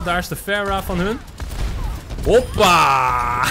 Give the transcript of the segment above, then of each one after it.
Daar is de Pharah van hun. Hoppa!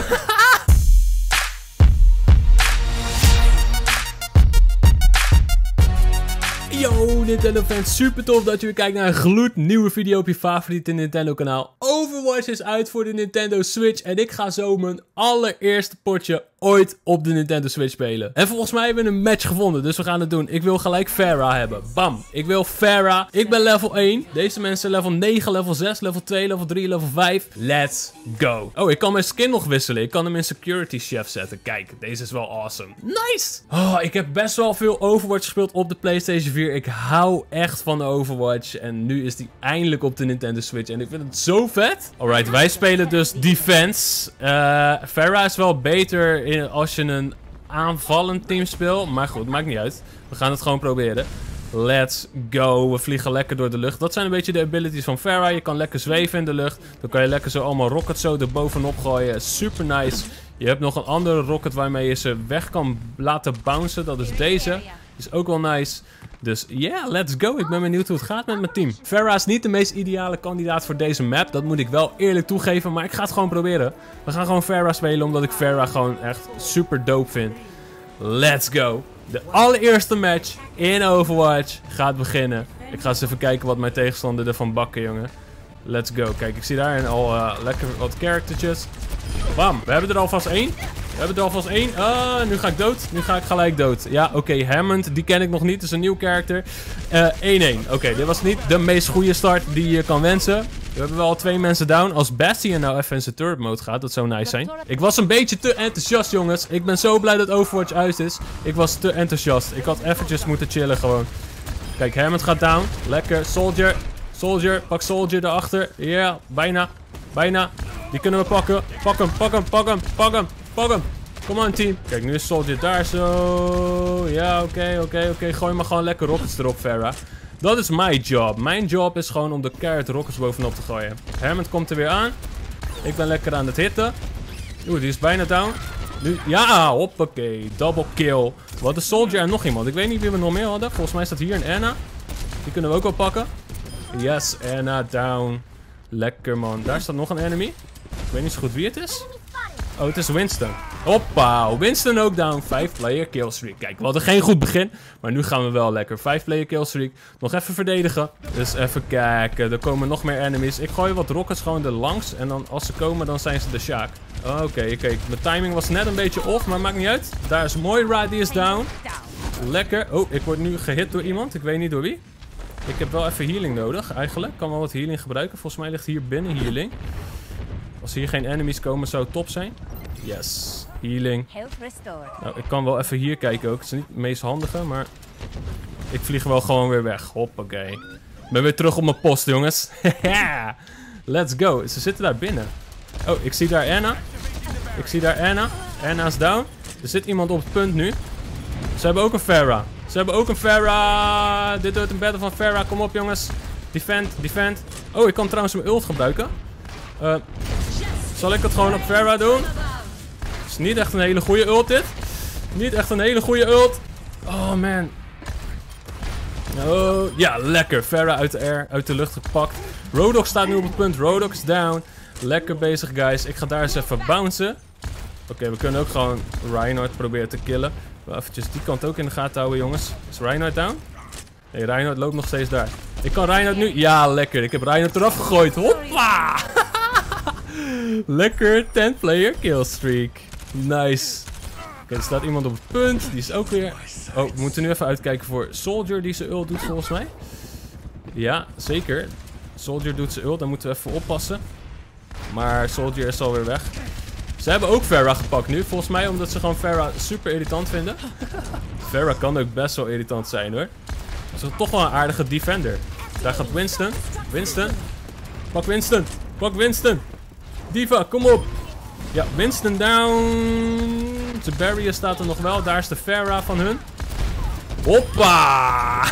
Yo Nintendo fans, super tof dat je weer kijkt naar een gloednieuwe video op je favoriete Nintendo kanaal. Overwatch is uit voor de Nintendo Switch en ik ga zo mijn allereerste potje ooit op de Nintendo Switch spelen. En volgens mij hebben we een match gevonden, dus we gaan het doen. Ik wil gelijk Pharah hebben. Bam, ik wil Pharah. Ik ben level 1. Deze mensen level 9, level 6, level 2, level 3, level 5. Let's go. Oh, ik kan mijn skin nog wisselen. Ik kan hem in Security Chef zetten. Kijk, deze is wel awesome. Nice. Oh, ik heb best wel veel Overwatch gespeeld op de PlayStation 4. Ik hou echt van Overwatch. En nu is die eindelijk op de Nintendo Switch. En ik vind het zo vet. Alright, wij spelen dus Defense. Pharah is wel beter als je een aanvallend team speelt. Maar goed, maakt niet uit. We gaan het gewoon proberen. Let's go. We vliegen lekker door de lucht. Dat zijn een beetje de abilities van Pharah. Je kan lekker zweven in de lucht. Dan kan je lekker zo allemaal rockets zo erbovenop gooien. Super nice. Je hebt nog een andere rocket waarmee je ze weg kan laten bouncen. Dat is deze. Is ook wel nice. Dus yeah, let's go. Ik ben benieuwd hoe het gaat met mijn team. Pharah is niet de meest ideale kandidaat voor deze map. Dat moet ik wel eerlijk toegeven. Maar ik ga het gewoon proberen. We gaan gewoon Pharah spelen omdat ik Pharah gewoon echt super dope vind. Let's go. De allereerste match in Overwatch gaat beginnen. Ik ga eens even kijken wat mijn tegenstander ervan bakken, jongen. Let's go. Kijk, ik zie daar al lekker wat charactertjes. Bam. We hebben er alvast één. Nu ga ik dood. Nu ga ik gelijk dood. Ja, oké. Hammond, die ken ik nog niet. Dat is een nieuw character. 1-1. Oké, dit was niet de meest goede start die je kan wensen. We hebben wel 2 mensen down. Als Bastion nou even in zijn turret mode gaat, dat zou nice zijn. Ik was een beetje te enthousiast, jongens. Ik ben zo blij dat Overwatch uit is. Ik was te enthousiast. Ik had eventjes moeten chillen gewoon. Kijk, Hammond gaat down. Lekker. Soldier. Pak Soldier erachter. Ja, bijna. Die kunnen we pakken. Pak hem. Kom on, team. Kijk, nu is Soldier daar zo. Ja, oké. Gooi maar gewoon lekker rockets erop, Pharah. Dat is mijn job. Mijn job is gewoon om de keihard rockets bovenop te gooien. Hammond komt er weer aan. Ik ben lekker aan het hitten. Oeh, die is bijna down. Nu, ja, hoppakee. Double kill. Wat is Soldier en nog iemand? Ik weet niet wie we nog meer hadden. Volgens mij staat hier een Anna. Die kunnen we ook wel pakken. Yes, Anna down. Lekker, man. Daar staat nog een enemy. Ik weet niet zo goed wie het is. Oh, het is Winston. Hoppa, Winston ook down. 5-player killstreak. Kijk, we hadden geen goed begin. Maar nu gaan we wel lekker. 5-player killstreak. Nog even verdedigen. Dus even kijken. Er komen nog meer enemies. Ik gooi wat rockets gewoon er langs. En dan als ze komen, dan zijn ze de Sjaak. Oké. Mijn timing was net een beetje off. Maar maakt niet uit. Daar is Moira, die is down. Lekker. Oh, ik word nu gehit door iemand. Ik weet niet door wie. Ik heb wel even healing nodig, eigenlijk. Ik kan wel wat healing gebruiken. Volgens mij ligt hier binnen healing. Als hier geen enemies komen, zou het top zijn. Yes, healing. Nou, ik kan wel even hier kijken ook. Het is niet het meest handige, maar ik vlieg wel gewoon weer weg. Hoppakee. Ik ben weer terug op mijn post, jongens. Let's go. Ze zitten daar binnen. Oh, ik zie daar Anna. Anna is down. Er zit iemand op het punt nu. Ze hebben ook een Pharah. Dit wordt een battle van Pharah. Kom op, jongens. Defend. Oh, ik kan trouwens mijn ult gebruiken. Zal ik het gewoon op Pharah doen? Het is niet echt een hele goede ult, dit. Oh, man. Oh, ja, lekker. Pharah uit de lucht gepakt. Roadhog staat nu op het punt. Roadhog is down. Lekker bezig, guys. Ik ga daar eens even bouncen. Oké, we kunnen ook gewoon Reinhardt proberen te killen. Wel eventjes die kant ook in de gaten houden, jongens. Is Reinhardt down? Nee, Reinhardt loopt nog steeds daar. Ik kan Reinhardt nu... Ja, lekker. Ik heb Reinhardt eraf gegooid. Hoppa! Lekker 10-player killstreak. Nice. Oké, er staat iemand op het punt. Die is ook weer... Oh, we moeten nu even uitkijken voor Soldier die zijn ult doet, volgens mij. Ja, zeker. Soldier doet zijn ult. Daar moeten we even oppassen. Maar Soldier is alweer weg. Ze hebben ook Pharah gepakt nu, volgens mij, omdat ze gewoon Pharah super irritant vinden. Pharah kan ook best wel irritant zijn, hoor. Ze is toch wel een aardige defender. Daar gaat Winston. Pak Winston. Diva, kom op. Ja, Winston down. De barrier staat er nog wel. Daar is de Pharah van hun. Hoppa!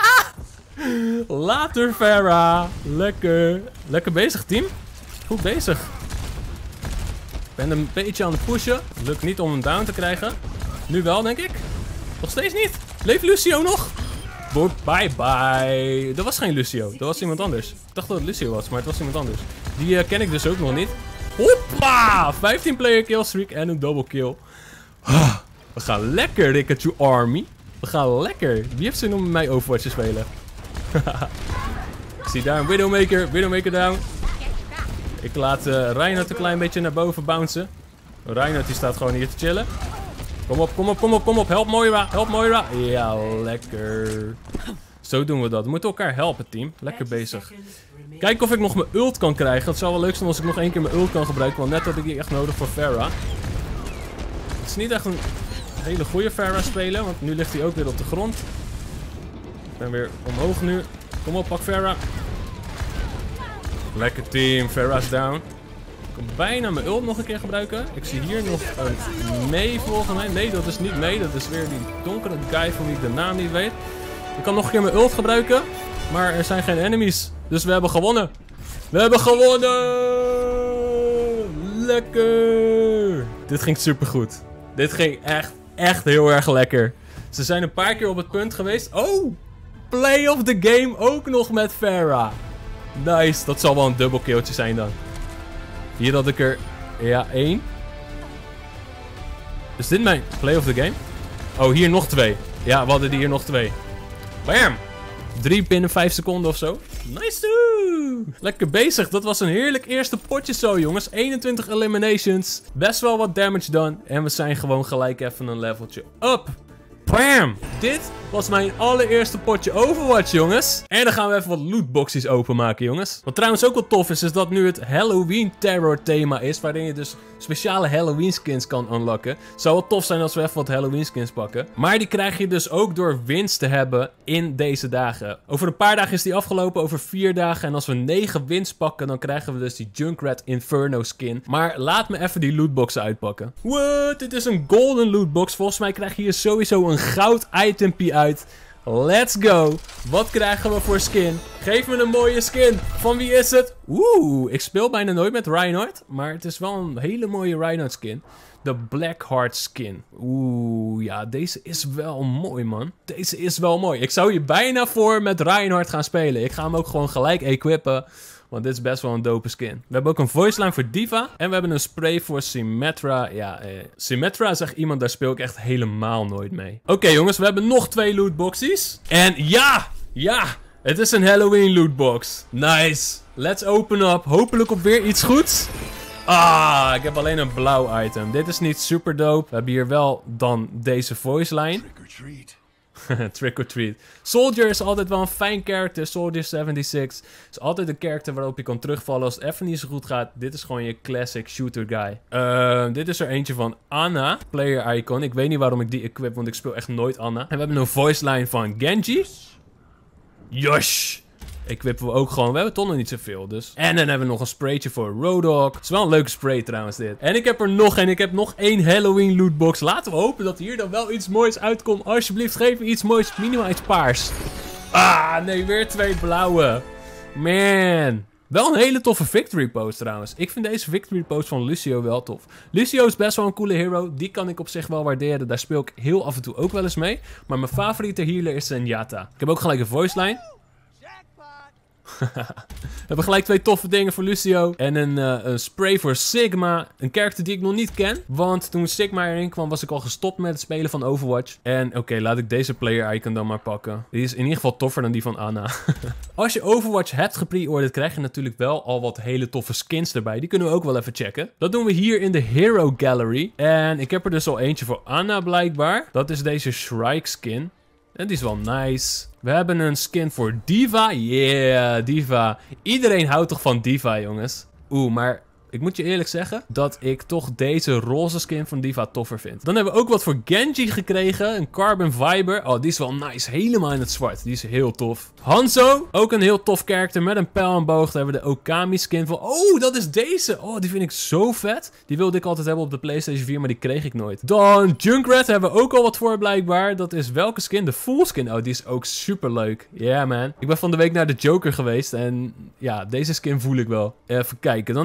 Later, Pharah. Lekker bezig, team. Goed bezig. Ik ben een beetje aan het pushen. Lukt niet om hem down te krijgen. Nu wel, denk ik. Nog steeds niet. Leeft Lucio nog? Bye bye. Dat was geen Lucio. Dat was iemand anders. Ik dacht dat het Lucio was, maar het was iemand anders. Die ken ik dus ook nog niet. Hoppa! 15 player kill streak en een double kill. We gaan lekker, Rikachu Army. We gaan lekker. Wie heeft zin om met mij Overwatch te spelen? Ik zie daar een Widowmaker. Widowmaker down. Ik laat Reinhardt een klein beetje naar boven bouncen. Reinhardt die staat gewoon hier te chillen. Kom op, kom op, kom op, kom op. Help Moira, help Moira. Ja, lekker. Zo doen we dat. We moeten elkaar helpen, team. Lekker bezig. Kijk of ik nog mijn ult kan krijgen. Het zou wel leuk zijn als ik nog één keer mijn ult kan gebruiken. Want net had ik die echt nodig voor Pharah. Het is niet echt een hele goede Pharah spelen. Want nu ligt hij ook weer op de grond. Ik ben weer omhoog nu. Kom op, pak Pharah. Lekker team. Pharah is down. Ik kan bijna mijn ult nog een keer gebruiken. Ik zie hier nog een Mei volgens mij. Nee, dat is niet Mei. Dat is weer die donkere guy van wie ik de naam niet weet. Ik kan nog een keer mijn ult gebruiken. Maar er zijn geen enemies. Dus we hebben gewonnen. We hebben gewonnen! Lekker! Dit ging supergoed. Dit ging echt heel erg lekker. Ze zijn een paar keer op het punt geweest. Oh! Play of the game ook nog met Pharah. Nice. Dat zal wel een dubbel killtje zijn dan. Hier had ik er... Ja, 1. Is dit mijn play of the game? Oh, hier nog 2. Ja, we hadden hier nog 2. Bam! 3 binnen 5 seconden of zo. Nice! Lekker bezig. Dat was een heerlijk eerste potje zo, jongens. 21 eliminations. Best wel wat damage done. En we zijn gewoon gelijk even een leveltje up. Bam! Dit was mijn allereerste potje Overwatch, jongens. En dan gaan we even wat lootboxes openmaken, jongens. Wat trouwens ook wel tof is dat nu het Halloween Terror thema is. Waarin je dus speciale Halloween skins kan unlocken. Het zou wel tof zijn als we even wat Halloween skins pakken. Maar die krijg je dus ook door wins te hebben in deze dagen. Over een paar dagen is die afgelopen, over 4 dagen. En als we 9 wins pakken, dan krijgen we dus die Junkrat Inferno skin. Maar laat me even die lootboxen uitpakken. What? Dit is een golden lootbox. Volgens mij krijg je hier sowieso een goud itempie uit. Let's go. Wat krijgen we voor skin? Geef me een mooie skin. Van wie is het? Oeh, ik speel bijna nooit met Reinhardt. Maar het is wel een hele mooie Reinhardt skin. De Blackheart skin. Oeh, ja, deze is wel mooi, man. Deze is wel mooi. Ik zou hier bijna voor met Reinhardt gaan spelen. Ik ga hem ook gewoon gelijk equippen. Want dit is best wel een dope skin. We hebben ook een voice line voor D.Va. En we hebben een spray voor Symmetra. Ja, Symmetra is echt iemand, daar speel ik echt helemaal nooit mee. Oké, jongens, we hebben nog 2 lootboxes. En ja, het is een Halloween lootbox. Nice. Let's open up. Hopelijk op weer iets goeds. Ah, ik heb alleen een blauw item. Dit is niet super dope. We hebben hier wel dan deze voice line. Trick or treat. Soldier is altijd wel een fijn character. Soldier 76 is altijd een character waarop je kan terugvallen als het even niet zo goed gaat. Dit is gewoon je classic shooter guy. Dit is er eentje van Anna, player icon. Ik weet niet waarom ik die equip, want ik speel echt nooit Anna. En we hebben een voice line van Genji. Yosh! Equippen we ook gewoon. We hebben toch nog niet zoveel, dus. En dan hebben we nog een spraytje voor Roadhog. Het is wel een leuke spray trouwens, dit. En ik heb er nog één. Ik heb nog 1 Halloween lootbox. Laten we hopen dat hier dan wel iets moois uitkomt. Alsjeblieft, geef me iets moois. Minimaal iets paars. Ah, nee, weer 2 blauwe. Man. Wel een hele toffe victory pose trouwens. Ik vind deze victory pose van Lucio wel tof. Lucio is best wel een coole hero. Die kan ik op zich wel waarderen. Daar speel ik heel af en toe ook wel eens mee. Maar mijn favoriete healer is Zenyatta. Ik heb ook gelijk een voice line. We hebben gelijk 2 toffe dingen voor Lucio. En een spray voor Sigma. Een character die ik nog niet ken. Want toen Sigma erin kwam was ik al gestopt met het spelen van Overwatch. En oké, laat ik deze player icon dan maar pakken. Die is in ieder geval toffer dan die van Anna. Als je Overwatch hebt gepreorderd, krijg je natuurlijk wel al wat hele toffe skins erbij. Die kunnen we ook wel even checken. Dat doen we hier in de Hero Gallery. En ik heb er dus al eentje voor Anna blijkbaar. Dat is deze Shrike skin. En die is wel nice. We hebben een skin voor D.Va. Yeah, D.Va. Iedereen houdt toch van D.Va, jongens. Oeh, maar ik moet je eerlijk zeggen dat ik toch deze roze skin van D.Va toffer vind. Dan hebben we ook wat voor Genji gekregen. Een Carbon Fiber. Oh, die is wel nice. Helemaal in het zwart. Die is heel tof. Hanzo. Ook een heel tof karakter met een pijl en boog. Dan hebben we de Okami skin van... Oh, dat is deze. Oh, die vind ik zo vet. Die wilde ik altijd hebben op de PlayStation 4, maar die kreeg ik nooit. Dan Junkrat hebben we ook al wat voor blijkbaar. Dat is welke skin? De full skin. Oh, die is ook super leuk. Yeah, man. Ik ben van de week naar de Joker geweest. En ja, deze skin voel ik wel. Even kijken. Dan hebben we er nog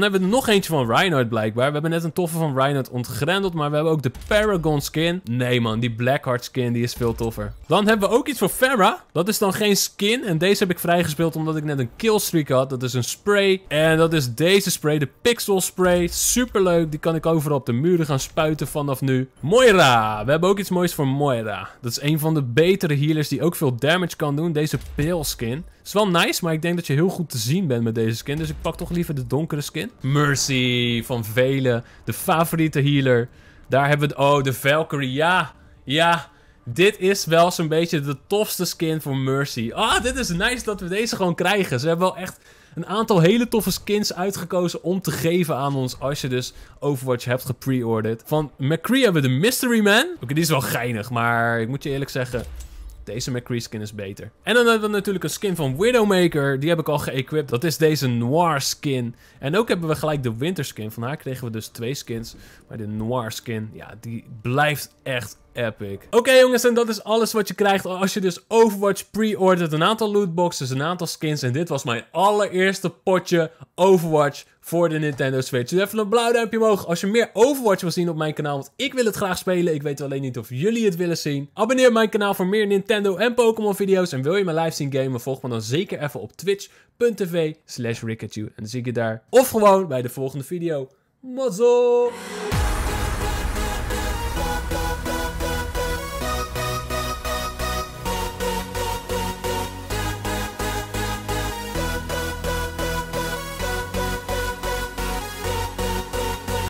eentje van Reinhardt blijkbaar. We hebben net een toffe van Reinhardt ontgrendeld, maar we hebben ook de Paragon skin. Nee man, die Blackheart skin die is veel toffer. Dan hebben we ook iets voor Pharah. Dat is dan geen skin en deze heb ik vrijgespeeld omdat ik net een killstreak had. Dat is een spray en dat is deze spray, de Pixel spray. Superleuk, die kan ik overal op de muren gaan spuiten vanaf nu. Moira, we hebben ook iets moois voor Moira. Dat is een van de betere healers die ook veel damage kan doen. Deze pale skin. Is wel nice, maar ik denk dat je heel goed te zien bent met deze skin. Dus ik pak toch liever de donkere skin. Mercy van velen. De favoriete healer. Daar hebben we... Oh, de Valkyrie. Ja. Ja. Dit is wel zo'n beetje de tofste skin voor Mercy. Ah, dit is nice dat we deze gewoon krijgen. Ze hebben wel echt een aantal hele toffe skins uitgekozen om te geven aan ons als je dus Overwatch hebt gepre-orderd. Van McCree hebben we de Mystery Man. Oké, die is wel geinig, maar ik moet je eerlijk zeggen... Deze McCree skin is beter. En dan hebben we natuurlijk een skin van Widowmaker. Die heb ik al geëquipt. Dat is deze Noir skin. En ook hebben we gelijk de Winter skin. Van haar kregen we dus 2 skins. Maar de Noir skin, ja, die blijft echt epic. Oké jongens, en dat is alles wat je krijgt als je dus Overwatch pre-ordert. Een aantal lootboxes, een aantal skins. En dit was mijn allereerste potje Overwatch voor de Nintendo Switch. Dus even een blauw duimpje omhoog als je meer Overwatch wil zien op mijn kanaal. Want ik wil het graag spelen. Ik weet alleen niet of jullie het willen zien. Abonneer op mijn kanaal voor meer Nintendo en Pokémon video's. En wil je mijn live zien gamen, volg me dan zeker even op twitch.tv/Rikatu. En dan zie ik je daar. Of gewoon bij de volgende video. Mazzel!